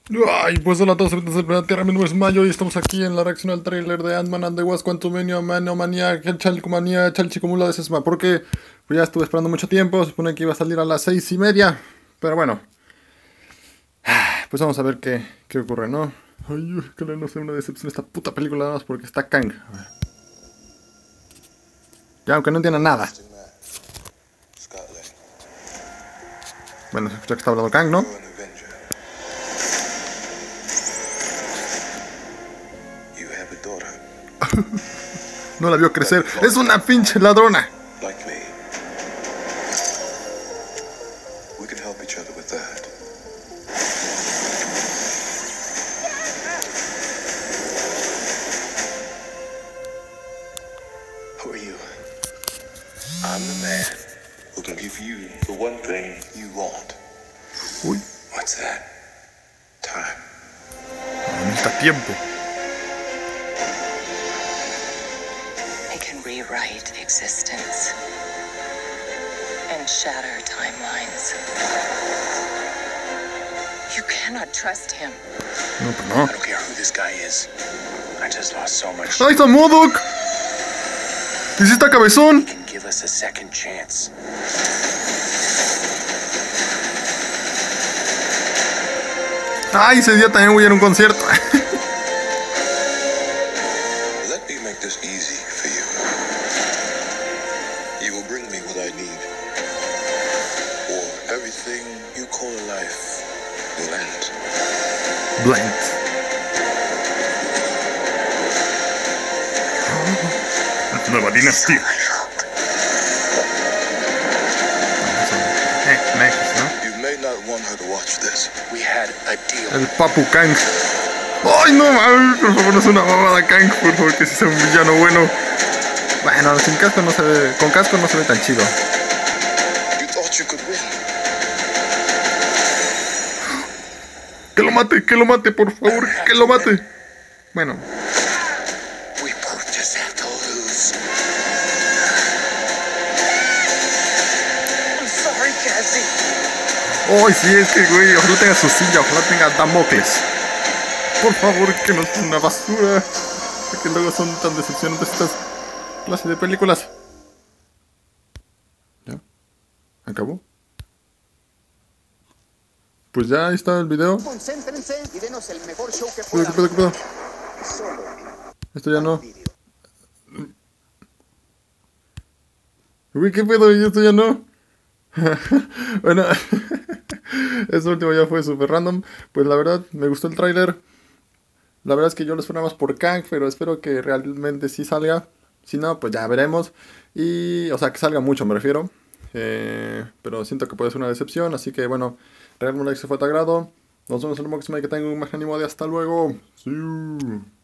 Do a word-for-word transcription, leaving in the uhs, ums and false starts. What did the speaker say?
Ay, pues hola a todos, soy el Planeta Tierra, mi nombre es Mayo y estamos aquí en la reacción al tráiler de Ant-Man and the Wasp Quantumania, Manomanía, Chalcumanía, Chalchicomula de Sesma, porque pues ya estuve esperando mucho tiempo, se supone que iba a salir a las seis y media, pero bueno, pues vamos a ver qué, qué ocurre, ¿no? Ay, ojalá no sea una decepción esta puta película nada más porque está Kang. A ver. Ya, aunque no entienda nada. Bueno, se escucha que está hablando Kang, ¿no? No la vio crecer. ¡Es una pinche ladrona! Who are you? I'm the man who can give you the one thing you want. Uy, What's that? Time. no necesita tiempo. It can rewrite existence and shatter timelines. You cannot trust him. No, pues no. I don't care who this guy is. I just lost so much. ¡Ahí está MODOK! ¿Y si está cabezón? He can give us a second chance. ¡Ay, ese día también voy a ir a un concierto! Let me make this easy for you. You will bring me what I need, or everything you call a life will end. Blind. Nueva dinastía. Eh, next, ¿no? You may not want her to watch this. We had a deal. El Papu Kang. ¡Ay, no mames! Por favor, no es una mamada Kang, por favor, que si sea un villano bueno. Bueno, sin casco no se ve. Con casco no se ve tan chido. You thought you could win. ¡Que lo mate! ¡Que lo mate, por favor! ¡Que lo mate! Bueno. We both just have to lose. I'm sorry, Cassie. ¡Ay, sí! Es que, güey, ojalá tenga su silla, ojalá tenga Damocles. Por favor, que no sea una basura. Que luego son tan decepcionantes estas clases de películas. ¿Ya? ¿Acabó? Pues ya, ahí está el video. Concéntrense y denos el mejor show que ¿Qué puedan. pedo, qué pedo? Solo Esto ya no. video. Uy, ¿qué pedo? ¿Y esto ya no? Bueno, eso último ya fue super random. Pues la verdad, me gustó el tráiler. La verdad es que yo lo esperaba más por Kang, pero espero que realmente sí salga. Si no, pues ya veremos. Y, o sea, que salga mucho, me refiero. Eh, pero siento que puede ser una decepción. Así que, bueno, regálenme un like si fue de tu agrado. Nos vemos en el próximo y que tengan un más ánimo de hasta luego. Sí.